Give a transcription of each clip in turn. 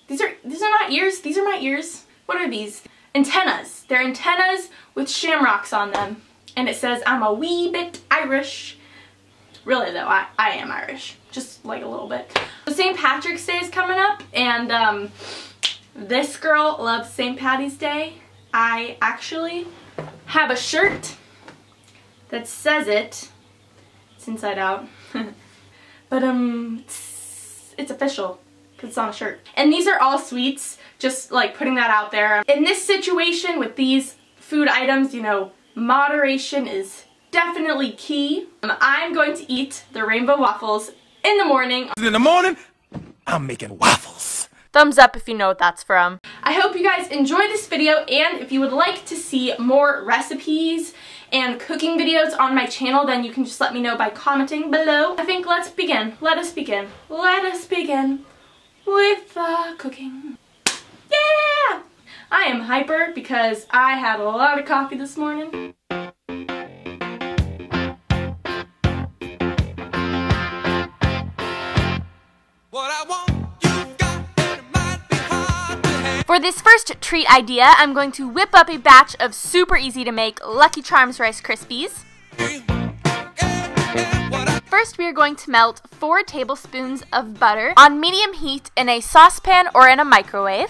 These are not ears. These are my ears. What are these? Antennas. They're antennas with shamrocks on them. And it says, I'm a wee bit Irish. Really though, I am Irish. Just like a little bit. So St. Patrick's Day is coming up, and this girl loves St. Patty's Day. I actually have a shirt that says it. It's inside out. But it's official because it's on a shirt. And these are all sweets, just like putting that out there. In this situation with these food items, you know, moderation is definitely key. I'm going to eat the rainbow waffles in the morning. In the morning, I'm making waffles. Thumbs up if you know what that's from. I hope you guys enjoy this video, and if you would like to see more recipes and cooking videos on my channel, then you can just let me know by commenting below. I think let's begin. Let us begin. Let us begin with cooking. Yeah! I am hyper because I had a lot of coffee this morning. For this first treat idea, I'm going to whip up a batch of super easy to make Lucky Charms Rice Krispies. First, we are going to melt 4 tablespoons of butter on medium heat in a saucepan or in a microwave.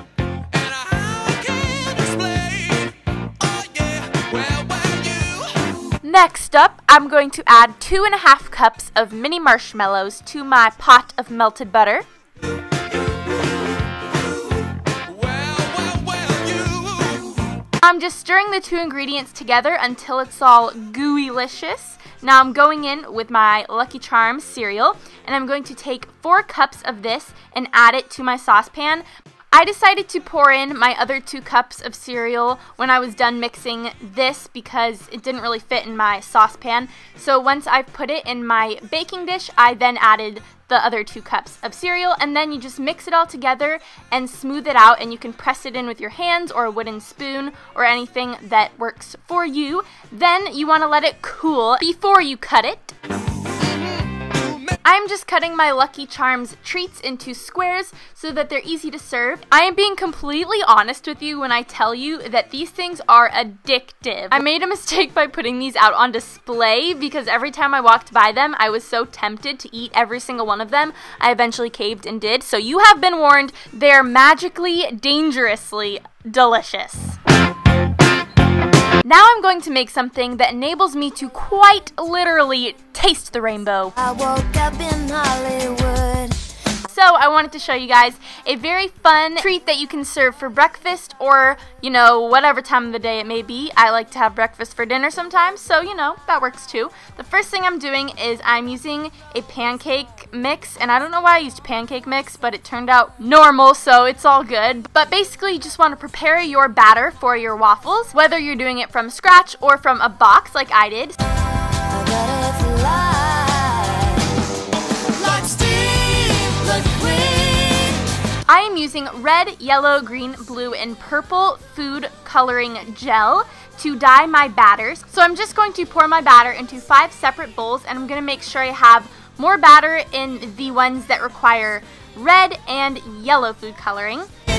Next up, I'm going to add 2½ cups of mini marshmallows to my pot of melted butter. I'm just stirring the 2 ingredients together until it's all gooey-licious. Now I'm going in with my Lucky Charms cereal, and I'm going to take 4 cups of this and add it to my saucepan. I decided to pour in my other 2 cups of cereal when I was done mixing this because it didn't really fit in my saucepan. So once I've put it in my baking dish, I then added the other 2 cups of cereal, and then you just mix it all together and smooth it out, and you can press it in with your hands or a wooden spoon or anything that works for you. Then you want to let it cool before you cut it. I'm just cutting my Lucky Charms treats into squares so that they're easy to serve. I am being completely honest with you when I tell you that these things are addictive. I made a mistake by putting these out on display because every time I walked by them, I was so tempted to eat every single one of them. I eventually caved and did. So you have been warned. They're magically, dangerously delicious. Now I'm going to make something that enables me to quite literally taste the rainbow. I woke up in Hollywood. So I wanted to show you guys a very fun treat that you can serve for breakfast or, you know, whatever time of the day it may be. I like to have breakfast for dinner sometimes, so, you know, that works too. The first thing I'm doing is I'm using a pancake mix, and I don't know why I used pancake mix, but it turned out normal, so it's all good. But basically, you just want to prepare your batter for your waffles, whether you're doing it from scratch or from a box like I did. I am using red, yellow, green, blue, and purple food coloring gel to dye my batters. So I'm just going to pour my batter into 5 separate bowls, and I'm going to make sure I have more batter in the ones that require red and yellow food coloring.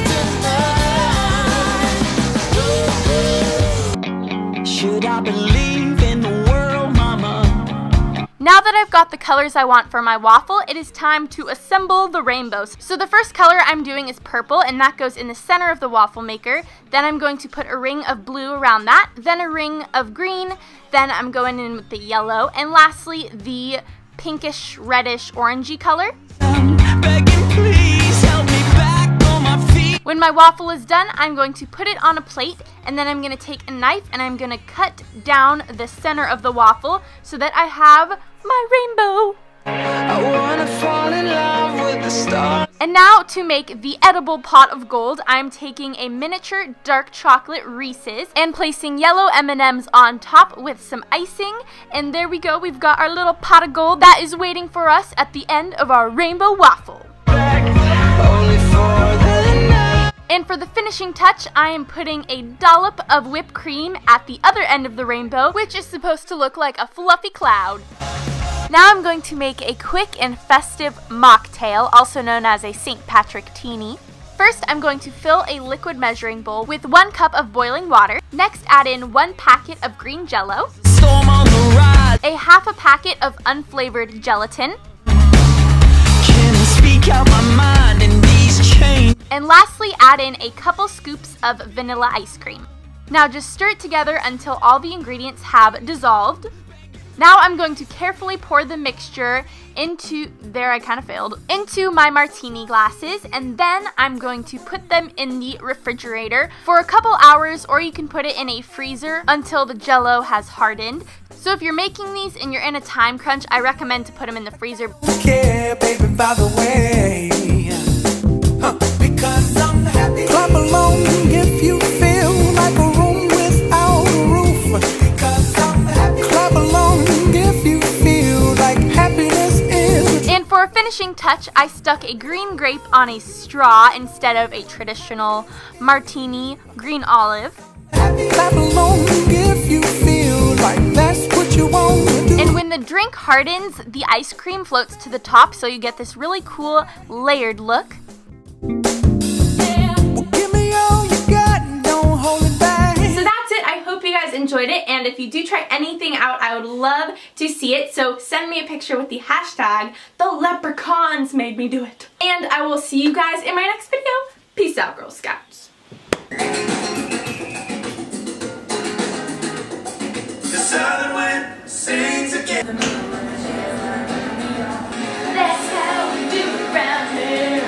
Should I believe in the world, mama? Now that I've got the colors I want for my waffle, it is time to assemble the rainbows. So the first color I'm doing is purple, and that goes in the center of the waffle maker. Then I'm going to put a ring of blue around that, then a ring of green, then I'm going in with the yellow, and lastly the pinkish, reddish, orangey color. Begging, please help me back on my feet. When my waffle is done, I'm going to put it on a plate, and then I'm going to take a knife and I'm going to cut down the center of the waffle so that I have my rainbow. I wanna fall in love with the stars. And now to make the edible pot of gold, I'm taking a miniature dark chocolate Reese's and placing yellow M&Ms on top with some icing. And there we go, we've got our little pot of gold that is waiting for us at the end of our rainbow waffle. And for the finishing touch, I am putting a dollop of whipped cream at the other end of the rainbow, which is supposed to look like a fluffy cloud. Now I'm going to make a quick and festive mocktail, also known as a St. Patrick teenie. First, I'm going to fill a liquid measuring bowl with 1 cup of boiling water. Next, add in 1 packet of green jello, Storm on the rise. a half a packet of unflavored gelatin, Can I speak out my mind in these chains? and lastly, add in a couple scoops of vanilla ice cream. Now just stir it together until all the ingredients have dissolved. Now I'm going to carefully pour the mixture into my martini glasses, and then I'm going to put them in the refrigerator for a couple hours, or you can put it in a freezer until the jello has hardened. So if you're making these and you're in a time crunch, I recommend to put them in the freezer. Yeah, baby, by the way. Because I'm happy. Clap along if you feel like a room without a roof. Because I'm happy. Clap along if you feel like happiness is. And for a finishing touch, I stuck a green grape on a straw instead of a traditional martini green olive. Clap along if you feel like that's what you want to do. And when the drink hardens, the ice cream floats to the top, so you get this really cool layered look. Well, give me all you got and don't hold it back. So that's it. I hope you guys enjoyed it, and if you do try anything out, I would love to see it. So send me a picture with the hashtag the leprechauns made me do it. And I will see you guys in my next video. Peace out, Girl Scouts. The southern wind sings again. That's how we do it around here.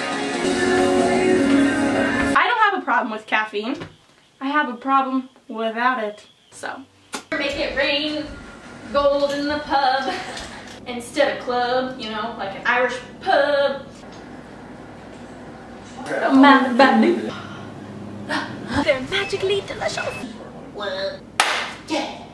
I don't have a problem with caffeine. I have a problem without it. So, make it rain, gold in the pub, instead of club, you know, like an Irish pub. Don't mind the bad. They're magically delicious. What? Yeah.